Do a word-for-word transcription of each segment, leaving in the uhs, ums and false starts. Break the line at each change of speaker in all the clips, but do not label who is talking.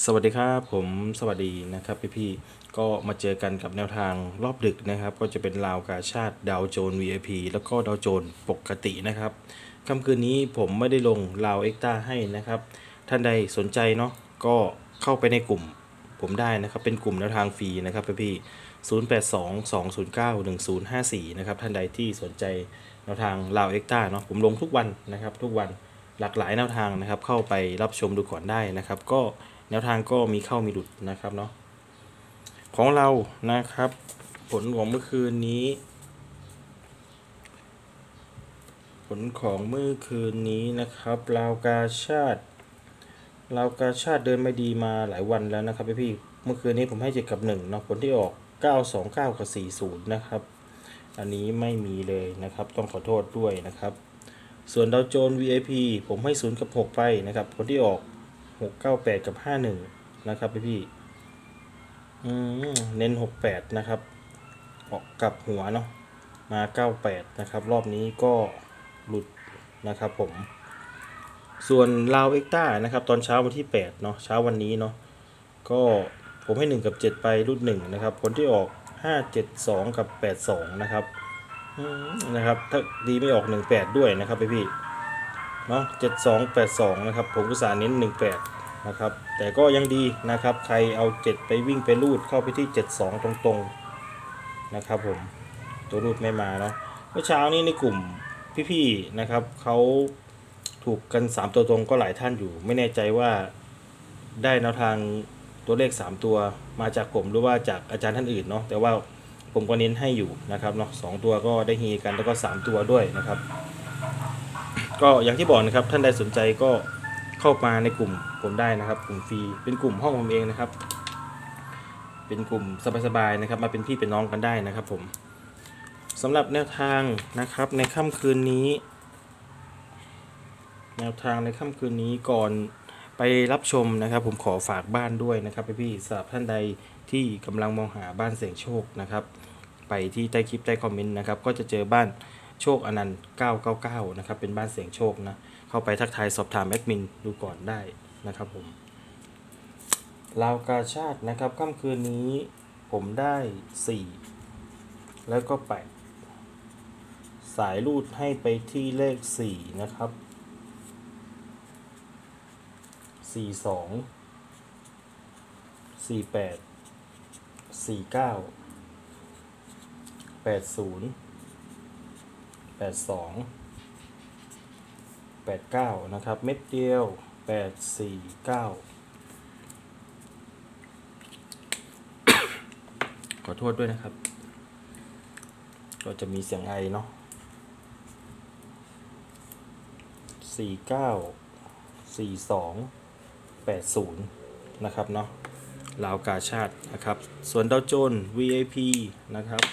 สวัสดีครับผมสวัสดีนะครับพี่ๆก็มาเจอกันกับแนวทางรอบดึกนะครับก็จะเป็นราวกาชาติดาวโจน วี ไอ พี แล้วก็ดาวโจนปกตินะครับค่ำคืนนี้ผมไม่ได้ลงราวเอ็กต้าให้นะครับท่านใดสนใจเนาะก็เข้าไปในกลุ่มผมได้นะครับเป็นกลุ่มแนวทางฟรีนะครับพี่ๆศูนย์ แปด สอง สอง ศูนย์ เก้า หนึ่ง ศูนย์ ห้า สี่นะครับท่านใดที่สนใจแนวทางราวเอ็กต้าเนาะผมลงทุกวันนะครับทุกวันหลากหลายแนวทางนะครับเข้าไปรับชมดูก่อนได้นะครับก็ แนวทางก็มีเข้ามีหลุดนะครับเนาะของเรานะครับผลของเมื่อคืนนี้ผลของเมื่อคืนนี้นะครับลาวกาชาติลาวกาชาติเดินไม่ดีมาหลายวันแล้วนะครับพี่เมื่อคืนนี้ผมให้เจ็ดกับหนึ่งเนาะผลที่ออกเก้า สอง เก้ากับสี่ ศูนย์นะครับอันนี้ไม่มีเลยนะครับต้องขอโทษด้วยนะครับส่วนดาวโจนส์ วี ไอ พี ผมให้ศูนย์กับหกไปนะครับผลที่ออกหก เก้า แปดกับห้า หนึ่งนะครับพี่เน้นหก แปดนะครับออกกลับหัวเนาะมาเก้า แปดนะครับรอบนี้ก็หลุดนะครับผมส่วนลาวเอ็กต้านะครับตอนเช้าวันที่แปดเนาะเช้าวันนี้เนาะก็ผมให้หนึ่งกับเจ็ดไปรุ่นหนึ่งนะครับผลที่ออกห้า เจ็ด สองกับแปด สองนะครับนะครับถ้าดีไม่ออกหนึ่ง แปดด้วยนะครับพี่พี่เนาะเจ็ด สอง แปด สองนะครับผมอุตส่าห์เน้นหนึ่ง แปดนะครับแต่ก็ยังดีนะครับใครเอาเจ็ดไปวิ่งไปรูดเข้าไปที่เจ็ด สองตรงๆนะครับผมตัวรูดไม่มาเนาะเมื่อเช้านี้ในกลุ่มพี่ๆนะครับเขาถูกกันสามตัวตรงก็หลายท่านอยู่ไม่แน่ใจว่าได้แนวทางตัวเลขสามตัวมาจากผมหรือว่าจากอาจารย์ท่านอื่นเนาะแต่ว่าผมก็เน้นให้อยู่นะครับเนาะสองตัวก็ได้ฮีกันแล้วก็สามตัวด้วยนะครับก็อย่างที่บอกนะครับท่านใดสนใจก็เข้ามาในกลุ่มผมได้นะครับกลุ่มฟรีเป็นกลุ่มห้องผมเองนะครับเป็นกลุ่มสบายๆนะครับมาเป็นพี่เป็นน้องกันได้นะครับผมสำหรับแนวทางนะครับในค่ำคืนนี้แนวทางในค่ำคืนนี้ก่อนไปรับชมนะครับผมขอฝากบ้านด้วยนะครับพี่ๆสำหรับท่านใดที่กำลังมองหาบ้านเสี่ยงโชคนะครับไปที่ใต้คลิปใต้คอมเมนต์นะครับก็จะเจอบ้านโชคอนันต์เก้าเก้าเก้านะครับเป็นบ้านเสี่ยงโชคนะเข้าไปทักทายสอบถามแอดมินดูก่อนได้นะครับผมลาวกาชาตินะครับค่ำคืนนี้ผมได้สี่แล้วก็แปดสายรูดให้ไปที่เลขสี่นะครับสี่ สอง สี่ แปด สี่ เก้า แปด ศูนย์ แปด สอง แปด เก้านะครับเม็ดเดียวแปด สี่ เก้าขอโทษด้วยนะครับก็จะมีเสียงไอเนาะสี่ เก้า สี่ สอง แปด ศูนย์นะครับเนาะลาวกาชาตินะครับส่วนดาวโจนส์ วี ไอ พี นะครับ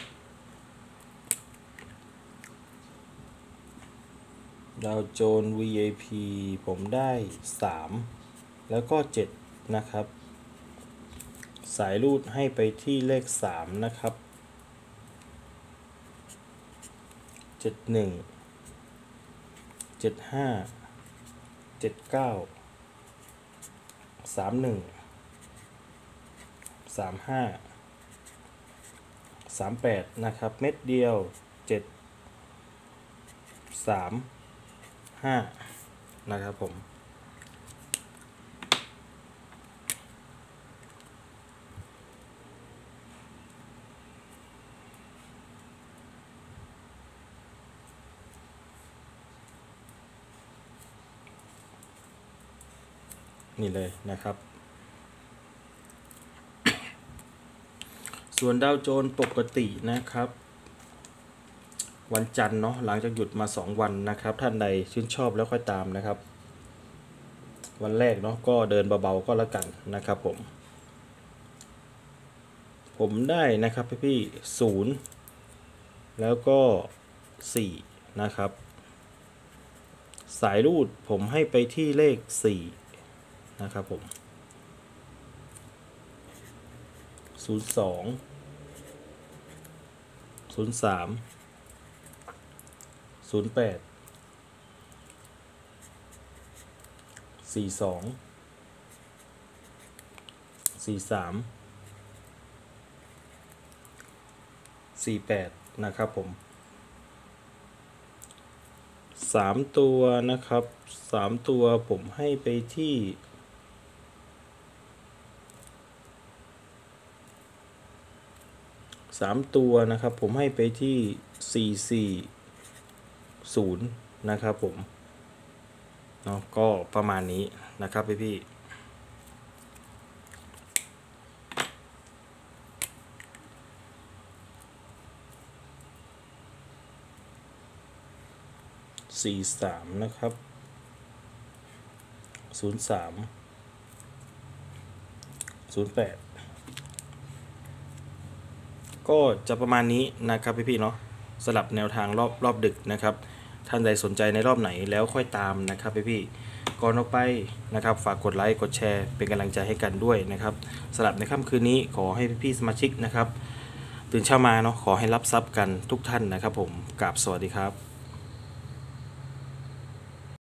ดาวโจนส์ วี ไอ พี ผมได้สามแล้วก็เจ็ดนะครับสายรูดให้ไปที่เลขสามนะครับเจ็ด หนึ่ง เจ็ด ห้า เจ็ด เก้า สาม หนึ่ง สาม ห้า สาม แปดนะครับเม็ดเดียวเจ็ด สาม ห้านะครับผมนี่เลยนะครับส่วนดาวโจนส์ปกตินะครับวันจันทร์เนาะหลังจากหยุดมาสองวันนะครับท่านใดชื่นชอบแล้วค่อยตามนะครับวันแรกเนาะก็เดินเบาๆก็แล้วกันนะครับผมผมได้นะครับพี่ๆศูนย์แล้วก็สี่นะครับสายรูดผมให้ไปที่เลขสี่นะครับผมศูนย์ สอง ศูนย์ สาม ศูนย์ แปด สี่ สองสี่สาม สี่แปดนะครับผมสามตัวนะครับสามตัวผมให้ไปที่สามตัวนะครับผมให้ไปที่สี่สี่ศูนย์นะครับผมเนาะก็ประมาณนี้นะครับพี่พี่สี่สามนะครับศูนย์สามศูนย์แปดก็จะประมาณนี้นะครับพี่ๆเนาะสลับแนวทางรอบรอบดึกนะครับท่านใดสนใจในรอบไหนแล้วค่อยตามนะครับพี่ๆก่อนออกไปนะครับฝากกดไลค์กดแชร์เป็นกำลังใจให้กันด้วยนะครับสลับในค่ำคืนนี้ขอให้พี่ๆสมาชิกนะครับตื่นเช้ามาเนาะขอให้รับทรัพย์กันทุกท่านนะครับผมกราบสวัสดีครับ